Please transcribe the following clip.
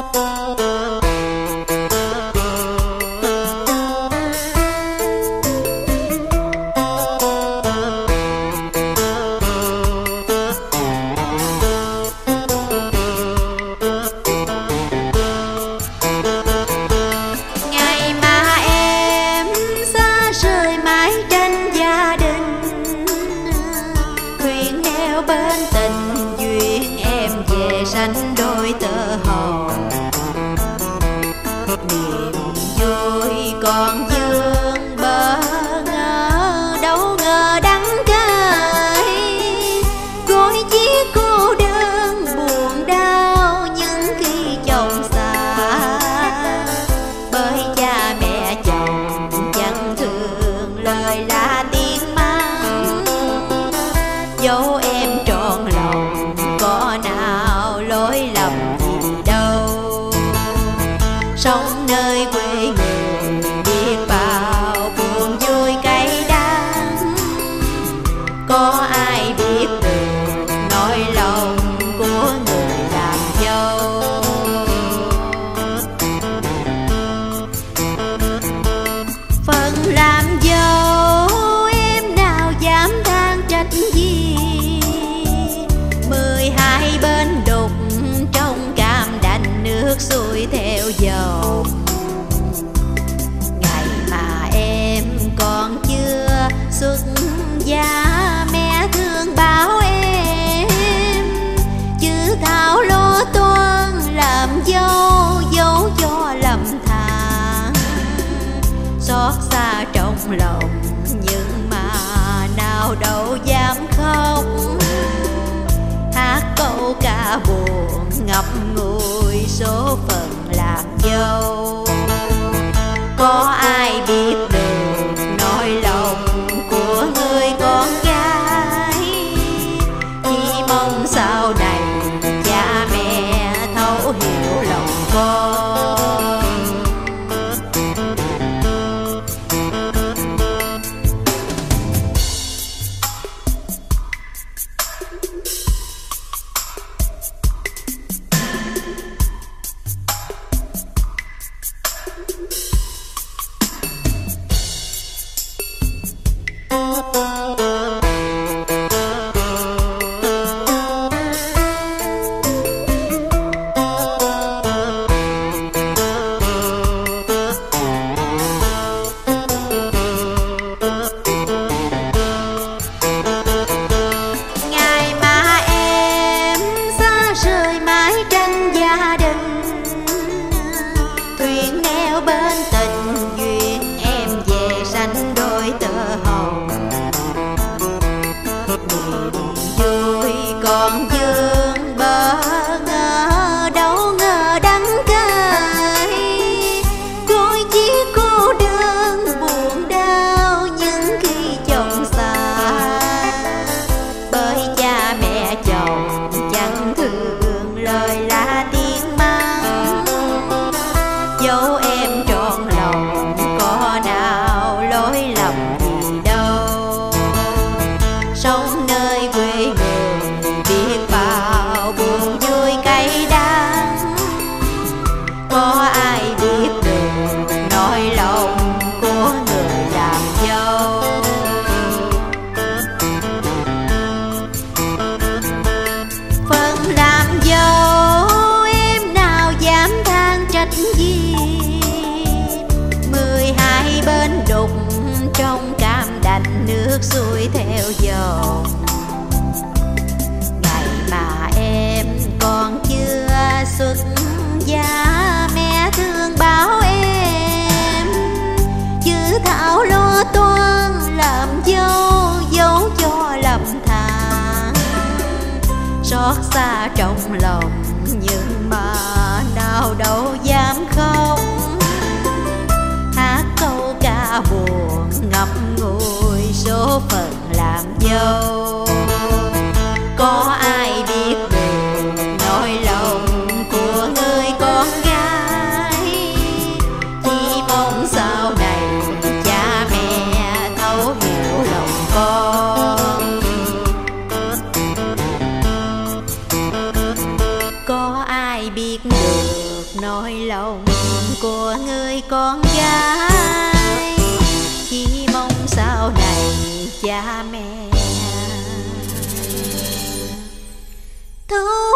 bên tình duyên em về sánh đôi tơ hồng, niềm vui còn vương bơ ngỡ, đâu ngờ đắng cay gối chiếc cô đơn buồn đau những khi chồng xa, bởi cha mẹ chồng chẳng thương lời là tiếng mắng, dẫu em trọn lòng có nào lỗi lầm gì đâu. Sống nơi quê người biết bao buồn vui cay đắng, có ai biết được nỗi lòng của người làm dâu. Phận làm dâu em nào dám than trách gì, 12 bên đục trong cam đành nước xuôi theo dòng. Ngày mà em còn chưa xuất gia mẹ thương bảo em, chứ thảo lo toan làm dâu dấu cho lầm than. Xót xa trong lòng nhưng mà nào đâu dám khóc, hát câu ca buồn ngập ngùi số phận làm dâu. Có ai biết được nỗi lòng của người con gái, chỉ mong sau này cha mẹ thấu hiểu lòng con. Bên tình duyên em về sánh đôi tơ hồng, niềm vui còn vương bơ ngỡ, đâu ngờ đắng cay gối chiếc cô đơn buồn đau những khi chồng xa, bởi cha mẹ chồng chẳng thương lời là tiếng mắng, dẫu em trọn lòng có nào lỗi lầm gì đâu. Sống nơi quê người biết bao buồn vui cay đắng, có ai biết được nỗi lòng của người làm dâu. Phận làm dâu em nào dám than trách gì, 12 bên đục trong cam đành nước xuôi theo dòng. Ngày mà em còn chưa xuất gia mẹ thương bảo em, chứ thảo lo toan làm dâu dấu cho lầm than. Xót xa trong lòng nhưng mà nào đâu dám khóc, hát câu ca buồn ngập ngùi số phận làm dâu. Có ai biết được nỗi lòng của người con gái, chỉ mong sau này cha mẹ thấu hiểu lòng con. Có ai biết được nỗi lòng của người con gái, chỉ mong sau này cha mẹ thôi